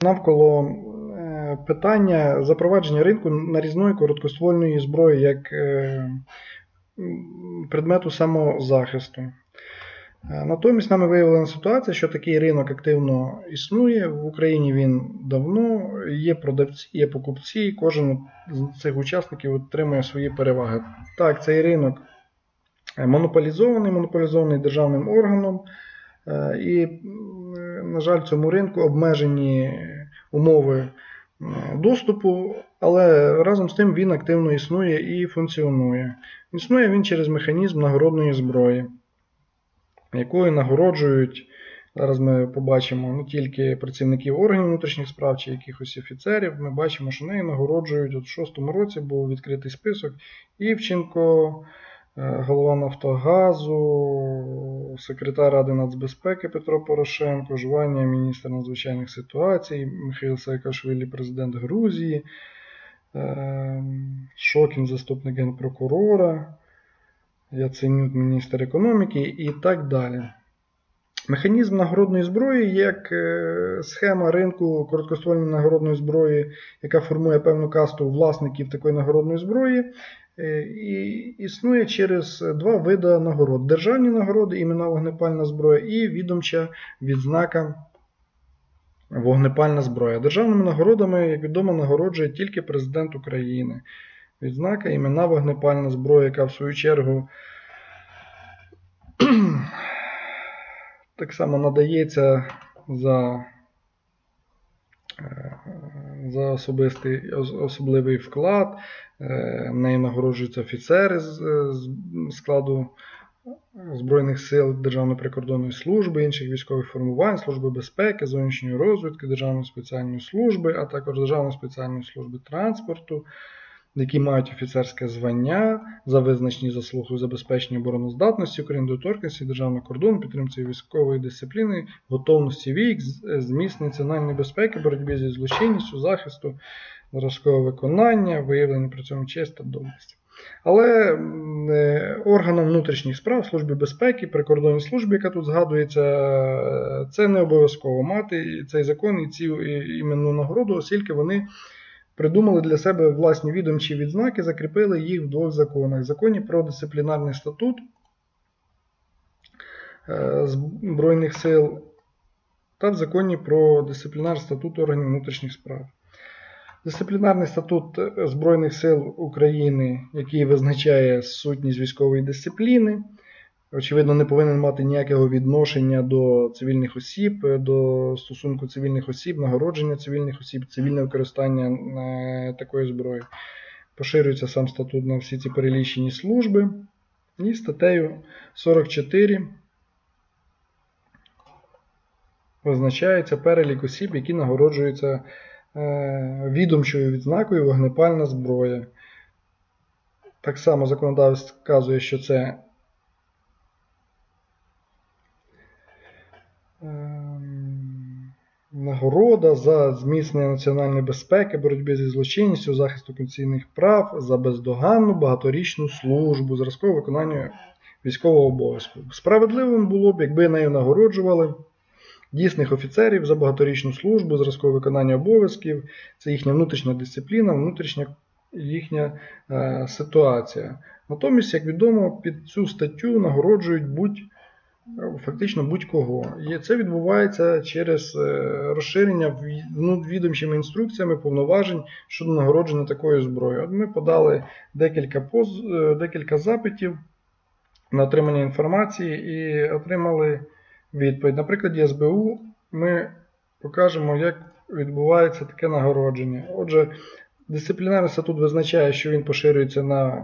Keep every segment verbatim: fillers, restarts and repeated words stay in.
навколо е, питання запровадження ринку нарізної короткоствольної зброї як е, предмету самозахисту. Натомість нами виявлена ситуація, що такий ринок активно існує, в Україні він давно, є продавці, є покупці, і кожен з цих учасників отримує свої переваги. Так, цей ринок монополізований, монополізований державним органом, і, на жаль, цьому ринку обмежені умови доступу, але разом з тим він активно існує і функціонує. Існує він через механізм нагородної зброї, якою нагороджують, зараз ми побачимо, не тільки працівників органів внутрішніх справ чи якихось офіцерів, ми бачимо, що нею нагороджують. От у шостому році був відкритий список: Івченко, голова Нафтогазу, секретар Ради нацбезпеки Петро Порошенко, Жванія, міністр надзвичайних ситуацій, Михаїл Саакашвілі, президент Грузії, Шокін, заступник генпрокурора, Яценюк, міністр економіки і так далі. Механізм нагородної зброї як схема ринку короткоствольної нагородної зброї, яка формує певну касту власників такої нагородної зброї, і існує через два види нагород: державні нагороди, імена вогнепальна зброя, і відомча відзнака вогнепальна зброя. Державними нагородами, як відомо, нагороджує тільки президент України. Відзнака імена вогнепальна зброя, яка в свою чергу так само надається за, за особистий, особливий вклад. Нею нагороджуються офіцери з складу Збройних сил, Державної прикордонної служби, інших військових формувань, Служби безпеки, зовнішньої розвідки, Державної спеціальної служби, а також Державної спеціальної служби транспорту, які мають офіцерське звання за визначені заслуги у забезпеченні обороноздатності України, недоторканності державного кордону, підтримці військової дисципліни, готовності військ, зміцнення національної безпеки, боротьбі зі злочинністю, захисту, зразкового виконання, виявлення при цьому честь та доблесті. Але органам внутрішніх справ, Службі безпеки, прикордонній службі, яка тут згадується, це не обов'язково мати цей закон і цю іменну нагороду, оскільки вони придумали для себе власні відомчі відзнаки, закріпили їх в двох законах: в законі про дисциплінарний статут Збройних сил та в законі про дисциплінарний статут органів внутрішніх справ. Дисциплінарний статут Збройних сил України, який визначає сутність військової дисципліни, очевидно, не повинен мати ніякого відношення до цивільних осіб, до стосунку цивільних осіб, нагородження цивільних осіб, цивільне використання такої зброї. Поширюється сам статут на всі ці перелічені служби. І статтею сорок чотири визначається перелік осіб, які нагороджуються відомчою відзнакою вогнепальна зброя. Так само законодавець вказує, що це нагорода за зміцнення національної безпеки, боротьбі зі злочинністю, захисту конституційних прав, за бездоганну багаторічну службу, зразкове виконання військового обов'язку. Справедливим було б, якби нею нагороджували дійсних офіцерів за багаторічну службу, зразкове виконання обов'язків, це їхня внутрішня дисципліна, внутрішня їхня е, ситуація. Натомість, як відомо, під цю статтю нагороджують будь фактично будь-кого. І це відбувається через розширення відомчими інструкціями повноважень щодо нагородження такою зброєю. От ми подали декілька, поз... декілька запитів на отримання інформації і отримали відповідь. На прикладі ес бе у ми покажемо, як відбувається таке нагородження. Отже, дисциплінарний статут визначає, що він поширюється на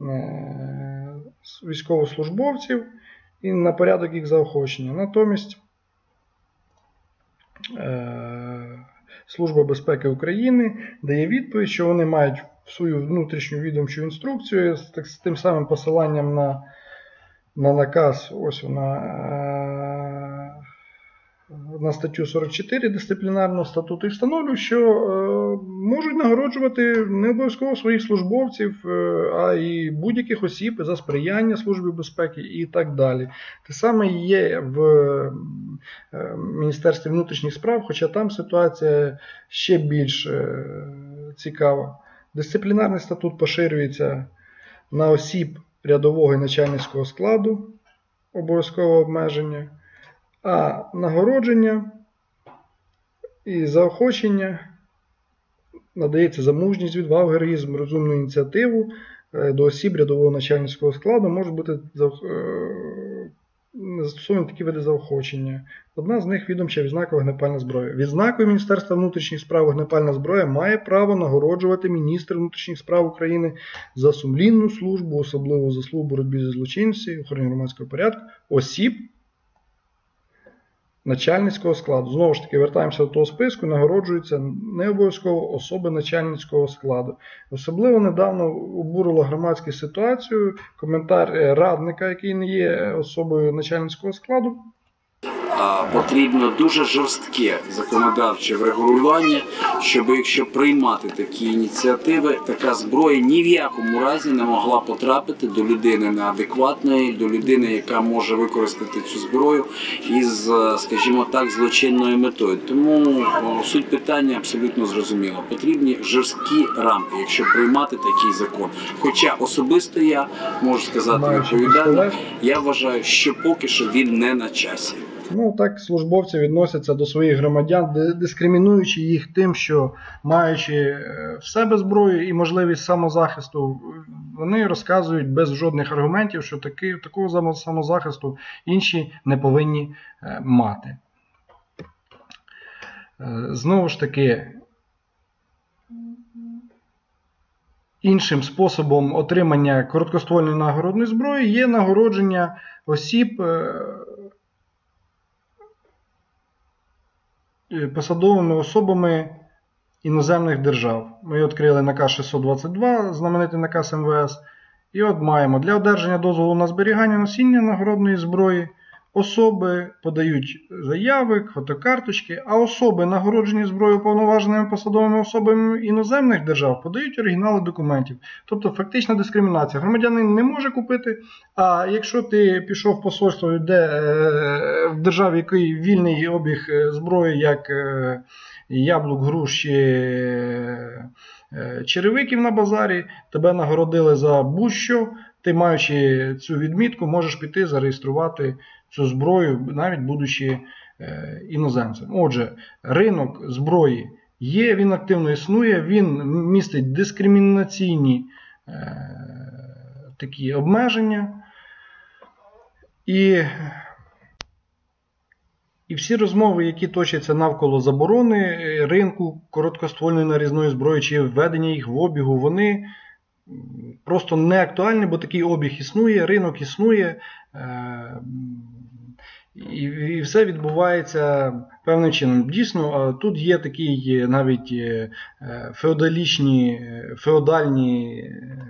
військовослужбовців і на порядок їх заохочення. Натомість Служба безпеки України дає відповідь, що вони мають свою внутрішню відомчу інструкцію з, з тим самим посиланням на, на наказ, ось вона, на статтю сорок чотири Дисциплінарного статуту і встановлює, що е, можуть нагороджувати не обов'язково своїх службовців, е, а й будь-яких осіб за сприяння Службі безпеки і так далі. Те саме є в е, Міністерстві внутрішніх справ, хоча там ситуація ще більш е, цікава. Дисциплінарний статут поширюється на осіб рядового і начальницького складу, обов'язкове обмеження, а нагородження і заохочення надається за мужність, відвагу, героїзм, розумну ініціативу до осіб рядового начальницького складу, можуть бути застосовані такі види заохочення. Одна з них – відомча відзнака вогнепальна зброя. Відзнакою Міністерства внутрішніх справ вогнепальна зброя має право нагороджувати міністр внутрішніх справ України за сумлінну службу, особливу заслугу в боротьбі зі злочинців, охороні громадського порядку, осіб начальницького складу. Знову ж таки, вертаємося до того списку, нагороджуються не обов'язково особи начальницького складу. Особливо недавно обурило громадську ситуацію коментар радника, який не є особою начальницького складу. Потрібно дуже жорстке законодавче врегулювання, щоб якщо приймати такі ініціативи, така зброя ні в якому разі не могла потрапити до людини неадекватної, до людини, яка може використати цю зброю із, скажімо так, злочинною метою. Тому суть питання абсолютно зрозуміла. Потрібні жорсткі рамки, якщо приймати такий закон. Хоча особисто я, можу сказати відповідально, я вважаю, що поки що він не на часі. Ну, так службовці відносяться до своїх громадян, дискримінуючи їх тим, що маючи в себе зброю і можливість самозахисту, вони розказують без жодних аргументів, що таки, такого самозахисту інші не повинні мати. Знову ж таки, іншим способом отримання короткоствольної нагородної зброї є нагородження осіб посадовими особами іноземних держав. Ми відкрили наказ шістсот двадцять два, знаменитий наказ ем ве ес. І от маємо, для одержання дозволу на зберігання носіння нагородної зброї особи подають заяви, фотокарточки, а особи, нагороджені зброєю повноваженими посадовими особами іноземних держав, подають оригінали документів. Тобто фактична дискримінація. Громадянин не може купити, а якщо ти пішов в посольство, де в державі, який вільний обіг зброї, як яблук, груш чи черевиків на базарі, тебе нагородили за будь-що, ти, маючи цю відмітку, можеш піти зареєструвати цю зброю, навіть будучи е, іноземцем. Отже, ринок зброї є, він активно існує, він містить дискримінаційні е, такі обмеження. І, і всі розмови, які точаться навколо заборони ринку короткоствольної нарізної зброї чи введення їх в обігу, вони просто не актуальні, бо такий обіг існує, ринок існує, і все відбувається певним чином. Дійсно, тут є такі навіть феодалічні, феодальні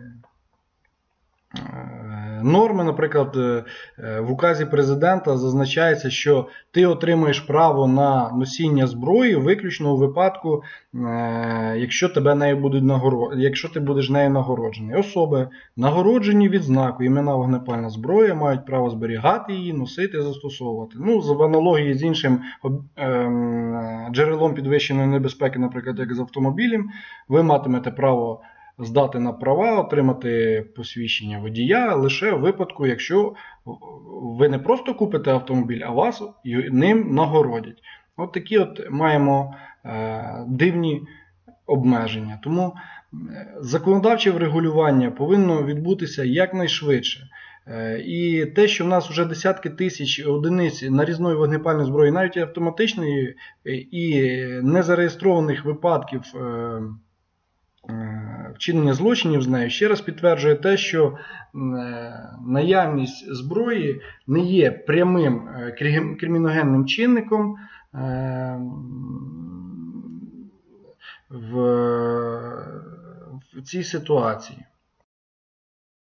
норми. Наприклад, в указі президента зазначається, що ти отримуєш право на носіння зброї виключно у випадку, якщо тебе нею будуть нагород... якщо ти будеш нею нагороджений. Особи, нагороджені відзнакою імена вогнепальна зброя, мають право зберігати її, носити, застосовувати. Ну, в аналогії з іншим джерелом підвищеної небезпеки, наприклад, як з автомобілем, ви матимете право здати на права, отримати посвідчення водія лише в випадку, якщо ви не просто купите автомобіль, а вас ним нагородять. От такі от маємо е, дивні обмеження. Тому законодавче врегулювання повинно відбутися якнайшвидше. Е, і те, що в нас вже десятки тисяч одиниць нарізної вогнепальної зброї, навіть автоматичної і незареєстрованих випадків е, вчинення злочинів з нею, ще раз підтверджує те, що наявність зброї не є прямим криміногенним чинником в цій ситуації.